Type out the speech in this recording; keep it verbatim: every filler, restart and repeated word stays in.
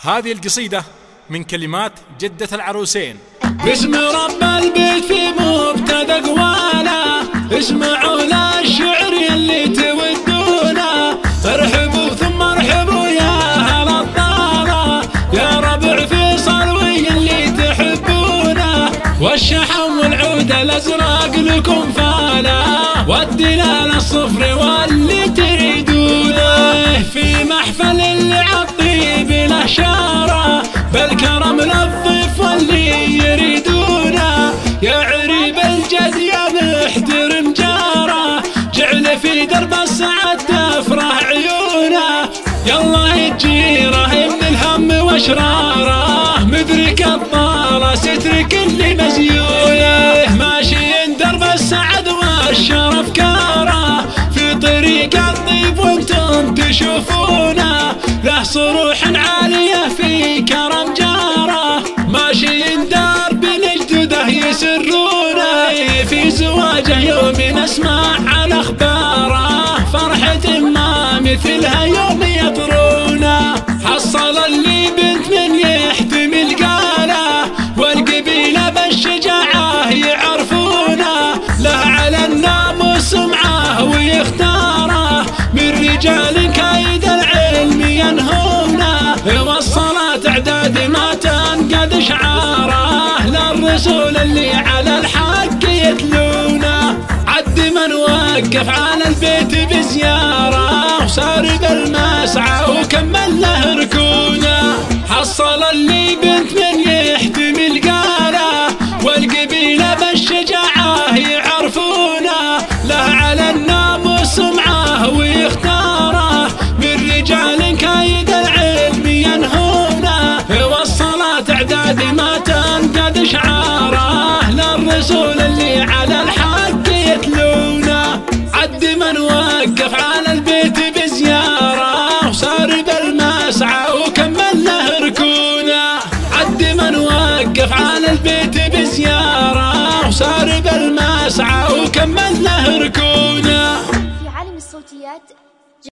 هذه القصيدة من كلمات جدة العروسين. باسم رب البيت في مبتدأ قواله، اسمعوا لا الشعر يلي تودونه، ارحبوا ثم ارحبوا يا اهل الطالة، يا ربع فيصل ويلي تحبونه، والشحم والعود الازرق لكم فاله، والدلال الصفر واللي تريدونه، في محفل اللي عالطيب له شاره، بالكرم للضيف واللي يريدونه، يا عريب الجد يا محترم جاره، جعل في درب السعد تفرح عيونه، يلا يجيره من الهم واشراره، مدرك الطالة سترك اللي مزيونه، ماشي درب السعد والشرف كاره، في طريق الطيب وانتم تشوفونه، له صروح عالية في كرم جاره، ماشي درب لجدوده يسرونه، في زواجه يوم نسمع عن اخباره، فرحة ما مثلها يوم يطرونه، حصل اللي بنت من يحتمل قاله، والقبيلة بالشجاعة يعرفونه، له على الناموس سمعه ويختاره، من رجال كايد العلم ينهونه، والصلاة اعداد ما تنقد شعاره، للرسول اللي على الحق يتلونه، عد من وقف على البيت بزياره، وصار بالمسعى وكمل له ركونه، حصل اللي بنت من يحتمل قاله، والقبيلة بالشجاعة يعرفونه، له على الناموس سمعه ويختاره، من رجال كايد العلم ينهونه، والصلاة اعداد ما تنقد شعاره، للرسول اللي على الحق يتلونه، عد من وقف على البيت بزياره، وصار بالمسعى وكمل له ركونه، عد من وقف على البيت بزياره، وصار بالمسعى وكمل له ركونه. في عالم الصوتيات